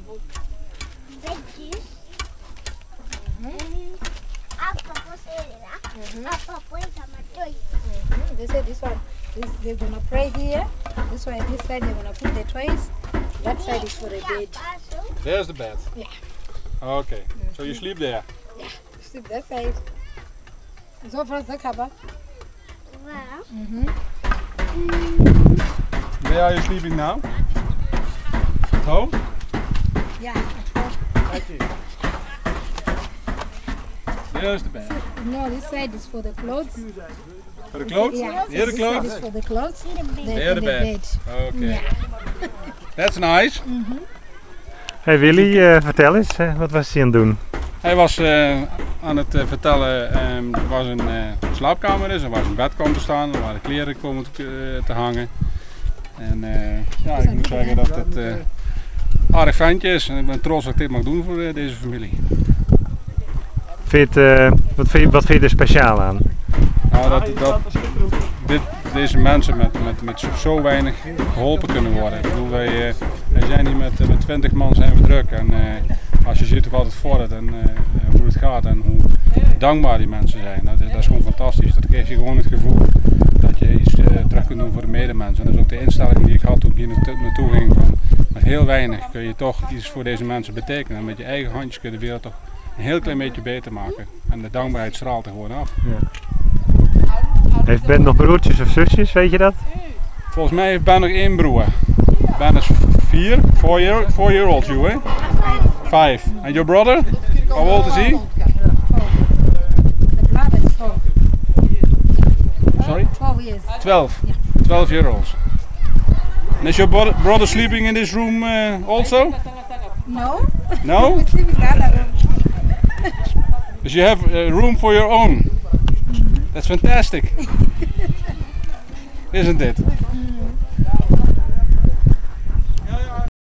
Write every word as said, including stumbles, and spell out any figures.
Bedjes. Apa posera. Apa poisa matoi. They say this one, this, they're gonna pray here. This one, this side they're gonna put the toys. That side is for the bed. There's the bed. Yeah. Okay. Mm-hmm. So you sleep there? Yeah. You sleep that side. So far the cover. Wow. Mm-hmm. Where are you sleeping now? At home? Yeah, at home. Okay. There's the bed. No, this side is for the clothes. For the clothes? Yeah. Here the This clothes? side is for the clothes. Here the bed. Okay. Yeah. That's nice. Mm-hmm. Hey Willy, uh, vertel eens, uh, wat was hij aan het doen? Hij was uh, aan het uh, vertellen, um, er was een uh, slaapkamer, dus er was een bed komen te staan, er waren kleren komen te, uh, te hangen. En uh, ja, ik moet zeggen dat het uh, aardig ventje is en ik ben trots dat ik dit mag doen voor uh, deze familie. Vind, uh, wat, vind je, wat vind je er speciaal aan? Nou, dat, dat dit, deze mensen met, met, met zo weinig geholpen kunnen worden. Ik bedoel, wij, uh, wij zijn hier met, uh, met twintig man zijn we druk en uh, als je ziet hoe het vordert en uh, hoe het gaat en hoe dankbaar die mensen zijn, dat is, dat is gewoon fantastisch. Dat geeft je gewoon het gevoel dat je iets uh, terug kunt doen voor de medemensen. En dat is ook de instelling die ik had toen ik hier naartoe ging. Van, met heel weinig kun je toch iets voor deze mensen betekenen. En met je eigen handjes kun je de wereld toch een heel klein beetje beter maken. En de dankbaarheid straalt er gewoon af. Ja. Heeft Ben nog broertjes of zusjes, weet je dat? Volgens mij heeft Ben nog één broer. Ben is vier, four year, four year old you, eh? Five. And your brother? How old is he? The brother is twelve. Sorry? Twelve years. Twelve. Twelve year olds. And is your brother, brother sleeping in this room uh, also? No. No? We sleep in the other room. Dus you have a room for your own. That's fantastic. Isn't it?